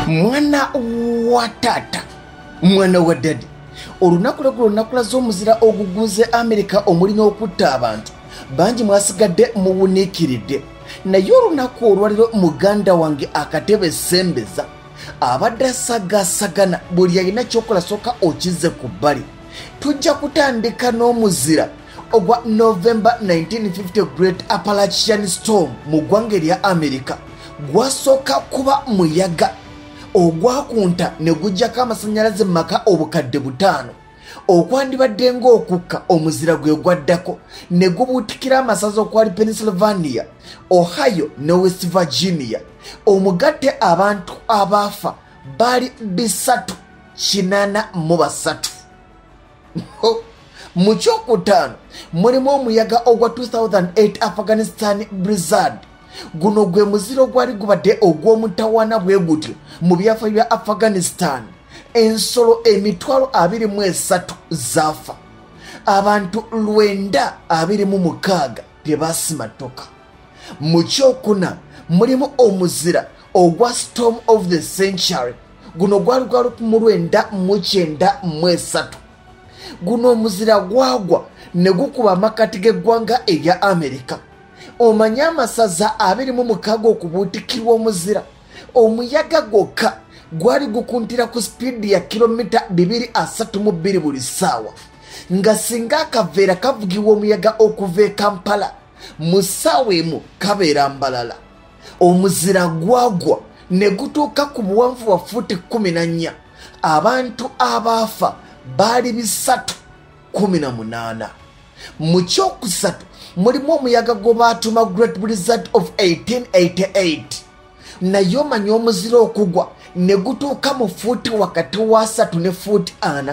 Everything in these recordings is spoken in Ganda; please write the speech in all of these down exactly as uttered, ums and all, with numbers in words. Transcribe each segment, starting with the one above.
mwana wa taata mwana wa dadi olunaku lweggulo olunaku lwazo omuzira oguguze Amerika omulina okutta abantu bangi mwasigadde muwuniikiridde naye olunaku olwaliro muganda wange akatebe sembeza abadde asagasagana buli alina kyokola sooka okize ku bbali tujja kutandika n'omuzira ogwa November nineteen fifty Great Appalachian Storm mu ggwanga erya Amerika gwasooka kuba muyaga ogwakunta ne gujjako amasannyalaze mu maka obukadde butaano okwandibadde ng'okukka omuzira gwe gwaddako ne gubuutikira amasaza okwali Pennsylvania, Ohio ne West Virginia. Omugatte abantu abaafa bali bisatu kinaana mu basatu. Mu kyokutaano mulimu omuyaga ogwa two thousand eight Afghanistan blizzard. Guno gwe muziro gwali gubadde ogw'omutawaana bwe gutyo mu byafaayo bya Afghanistan. Ensolo emitwalo abiri mu esatu zaafa. Abantu lwenda abiri mu mukaaga tebasimatoka. Mu kyokuna mulimu omuzira ogwa Storm of the Century. Guno gwali gwali mu lwenda mu kyenda mu esatu. Guno omuzira gwagwa ne gukuba amakati g'eggwanga erya Amerika. Omanya amasaza abiri mu mukaaga okubuutikirwa omuzira. Omuyaga gwokka gwali gukuntira ku speedi ya kilomita bibiri asatu mu bbiri buli ssaawa nga singa akaveera kavugibwa omuyaga okuva e Kampala mu ssaawa emu kabeera mbalala. Omuzira gwagwa ne gutuuka ku buwanvu bwa fuuti kumi na nnya. Abantu abaafa baali bisatu kumi na munaana. Mu kyokusatu mulimu omuyaga gwe baatuma Great Blizzard of eighteen eighty-eight. Naye omanya omuzira okugwa ne gutuuka mu fuuti wakati wa ssatu ne fuuti ana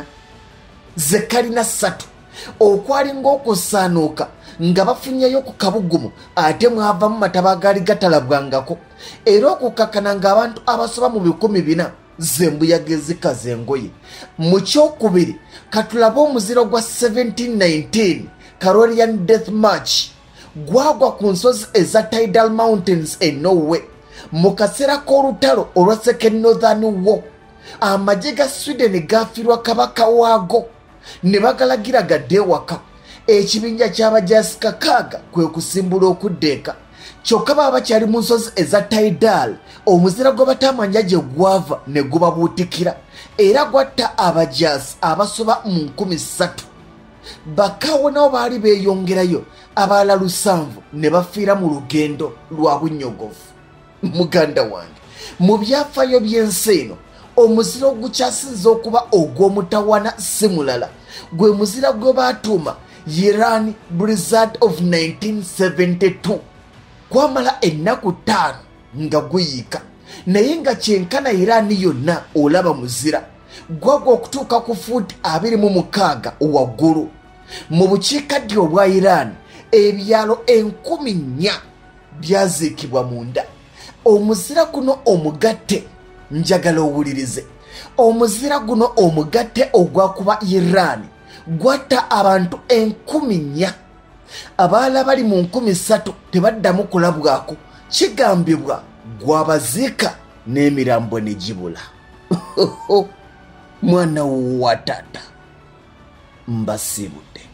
ze kalina ssatu okwali ng'okusaanuuka nga bafunyeyo ku kabugumu ate mwavamu mataba agaali gatalabwangako era okukakana ng'abantu abasoba mu bikumi bina zembuyaga ezikaza engoye. Mu kyokubiri katulabe omuziro gwa seventeen nineteen Carolian Death March gwagwa ku nsozi eza Tidal Mountains e Norway mu kaseera k'olutalo olwa Second Northern War. Amagye ga Sweden gafiirwa kabaka waago ne bagalagira gadde ewaka. Ekibinja ky'abajaasi kakaaga kwe kusimbula okuddeeka kyokka baba bakyali mu nsozi eza Tidal. Omuzira gwe batamanya gye gwava ne gubabuutikira era gwatta abajaasi abasoba mu nkumi ssatu. Bakaawe nabo baali beeyongerayo abalala lusanvu ne bafiira mu lugendo lwa bunnyogovu. Muganda wange mu byafaayo by'ensi eno omuzira ogukyasinze okuba ogw'omutawaana si mulala gwe muzira gwe baatuuma Iran Blizzard of nineteen seventy-two. Gwamala ennaku ttaano nga guyiika naye nga kyenkana Iran yonna olaba muzira gwagwa okutuuka ku fuuti abiri mu mukaaga waggulu. Mu bukiikaddyo obwa Iran ebyalo enkumi nnya byaziikibwa munda. Omuzira guno omugatte njagala owulirize. Omuzira guno omugatte ogwakuba Iran gwatta abantu enkumi nnya. Abaala bali mu nkumi ssatu tebaddamu kulabwako. Kigambibwa gwabaziika n'emirambo ne gibula. Mwana wa taata mbasiibudde.